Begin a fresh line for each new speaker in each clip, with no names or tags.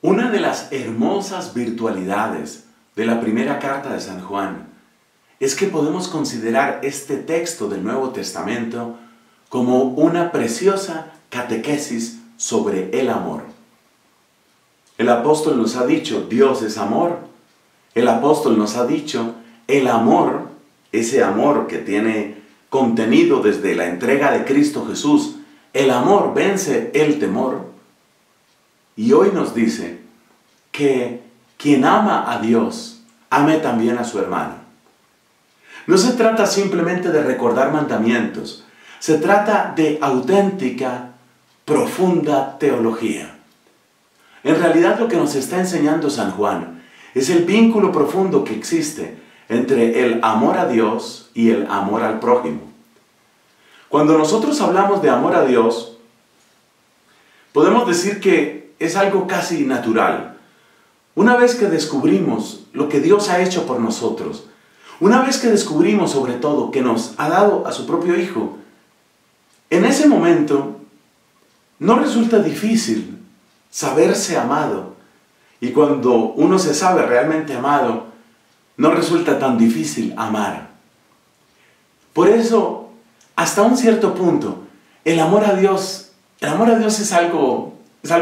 Una de las hermosas virtualidades de la primera carta de San Juan es que podemos considerar este texto del Nuevo Testamento como una preciosa catequesis sobre el amor. El apóstol nos ha dicho, Dios es amor. El apóstol nos ha dicho, el amor, ese amor que tiene contenido desde la entrega de Cristo Jesús, el amor vence el temor. Y hoy nos dice que quien ama a Dios, ame también a su hermano. No se trata simplemente de recordar mandamientos, se trata de auténtica, profunda teología. En realidad lo que nos está enseñando San Juan es el vínculo profundo que existe entre el amor a Dios y el amor al prójimo. Cuando nosotros hablamos de amor a Dios, podemos decir que es algo casi natural. Una vez que descubrimos lo que Dios ha hecho por nosotros, una vez que descubrimos sobre todo que nos ha dado a su propio Hijo, en ese momento no resulta difícil saberse amado. Y cuando uno se sabe realmente amado, no resulta tan difícil amar. Por eso, hasta un cierto punto, el amor a Dios es algo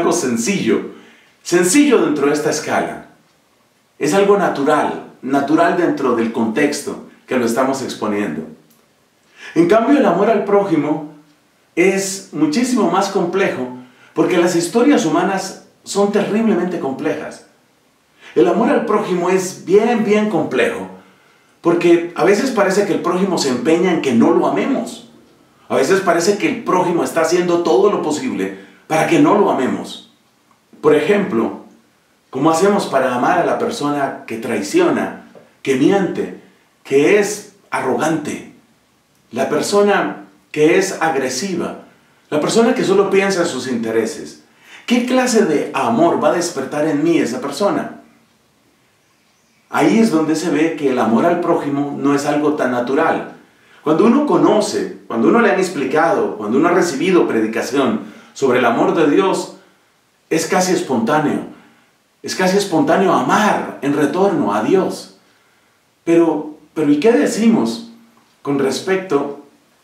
sencillo dentro de esta escala. Es algo natural dentro del contexto que lo estamos exponiendo. En cambio, el amor al prójimo es muchísimo más complejo porque las historias humanas son terriblemente complejas. El amor al prójimo es bien complejo porque a veces parece que el prójimo se empeña en que no lo amemos. A veces parece que el prójimo está haciendo todo lo posible para que no lo amemos. Por ejemplo, ¿cómo hacemos para amar a la persona que traiciona, que miente, que es arrogante? La persona que es agresiva, la persona que solo piensa en sus intereses. ¿Qué clase de amor va a despertar en mí esa persona? Ahí es donde se ve que el amor al prójimo no es algo tan natural. Cuando uno conoce, cuando uno le han explicado, cuando uno ha recibido predicación sobre el amor de Dios, es casi espontáneo. Es casi espontáneo amar en retorno a Dios. Pero ¿y qué decimos con respecto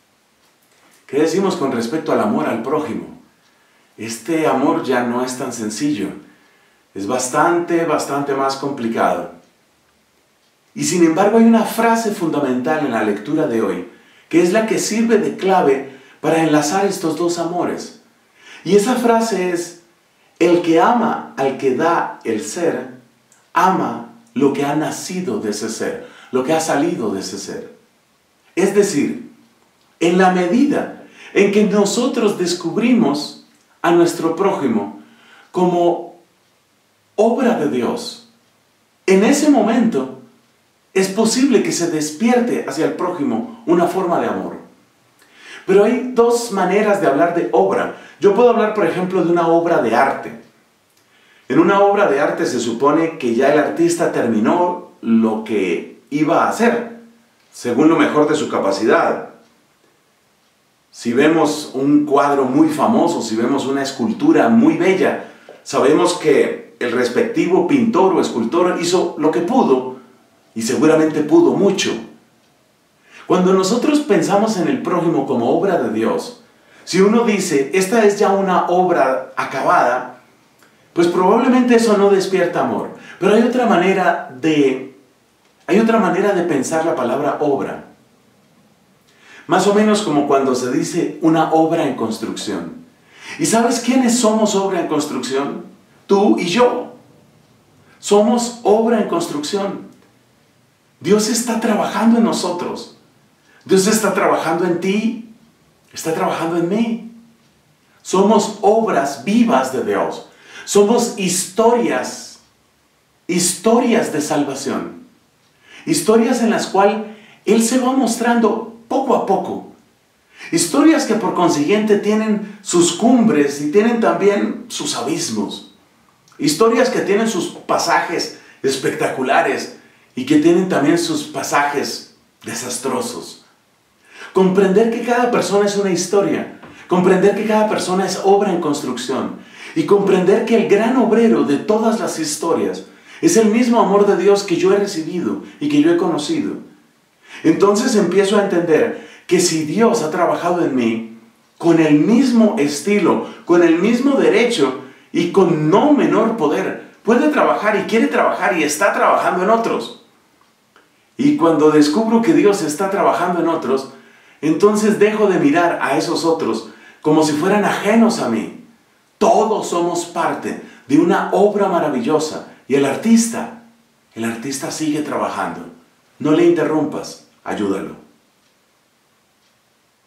al amor al prójimo? Este amor ya no es tan sencillo. Es bastante más complicado. Y sin embargo hay una frase fundamental en la lectura de hoy, que es la que sirve de clave para enlazar estos dos amores. Y esa frase es: el que ama al que da el ser, ama lo que ha nacido de ese ser, lo que ha salido de ese ser. Es decir, en la medida en que nosotros descubrimos a nuestro prójimo como obra de Dios, en ese momento es posible que se despierte hacia el prójimo una forma de amor. Pero hay dos maneras de hablar de obra. Yo puedo hablar, por ejemplo, de una obra de arte. En una obra de arte se supone que ya el artista terminó lo que iba a hacer, según lo mejor de su capacidad. Si vemos un cuadro muy famoso, si vemos una escultura muy bella, sabemos que el respectivo pintor o escultor hizo lo que pudo y seguramente pudo mucho. Cuando nosotros pensamos en el prójimo como obra de Dios, si uno dice, esta es ya una obra acabada, pues probablemente eso no despierta amor. Pero hay otra manera de pensar la palabra obra. Más o menos como cuando se dice una obra en construcción. ¿Y sabes quiénes somos obra en construcción? Tú y yo. Somos obra en construcción. Dios está trabajando en nosotros. Dios está trabajando en ti. Está trabajando en mí. Somos obras vivas de Dios. Somos historias de salvación. Historias en las cuales Él se va mostrando poco a poco. Historias que por consiguiente tienen sus cumbres y tienen también sus abismos. Historias que tienen sus pasajes espectaculares y que tienen también sus pasajes desastrosos. Comprender que cada persona es una historia. Comprender que cada persona es obra en construcción. y comprender que el gran obrero de todas las historias es el mismo amor de Dios que yo he recibido y que yo he conocido. Entonces empiezo a entender que si Dios ha trabajado en mí con el mismo estilo, con el mismo derecho y con no menor poder, puede trabajar y quiere trabajar y está trabajando en otros. Y cuando descubro que Dios está trabajando en otros, entonces dejo de mirar a esos otros como si fueran ajenos a mí. Todos somos parte de una obra maravillosa y el artista sigue trabajando. No le interrumpas, ayúdalo.